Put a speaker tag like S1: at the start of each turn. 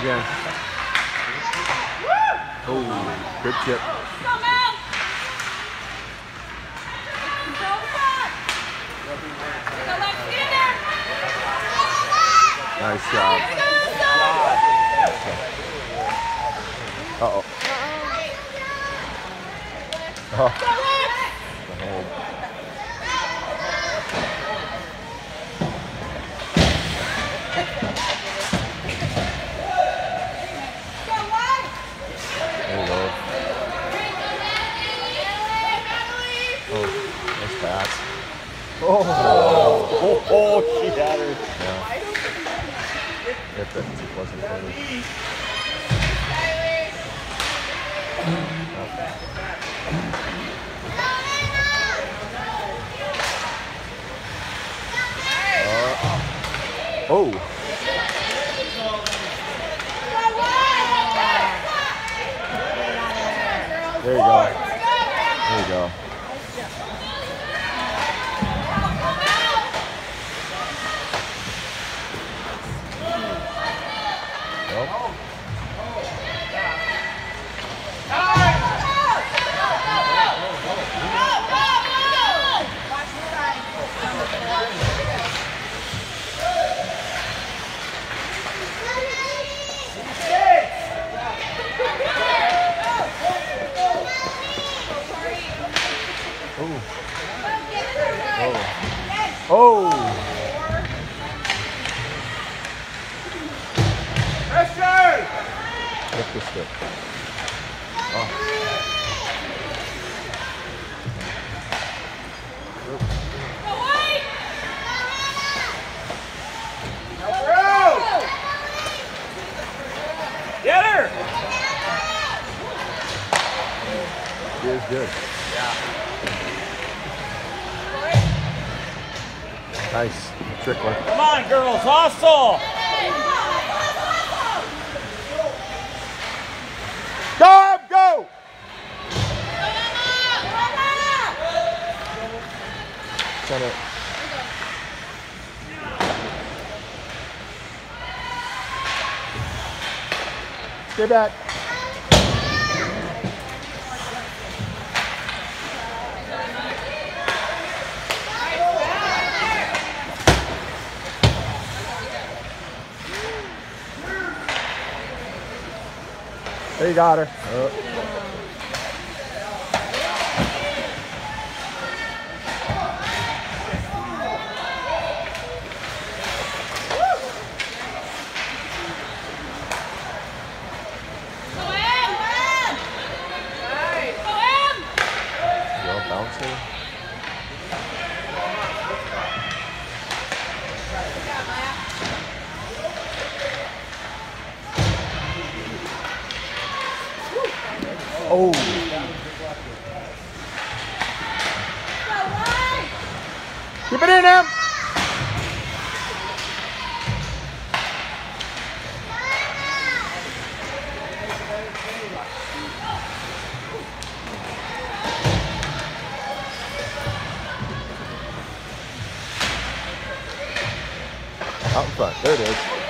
S1: again. Oh, good chip. Nice job. Uh-oh. Oh. There you go. Oh, nice pass. Oh, she had her. Yeah. If that wasn't funny. Oh. There you go. There you go. Nope. Oh! Pressure! Lift the stick. Oh. Get her! She is good. Yeah. Nice. Trick one.
S2: Come on, girls. Hustle.
S1: Go! Go! Center. Stay back. There you got her. Bouncing. Oh. Keep it in him. Out in front. There it is.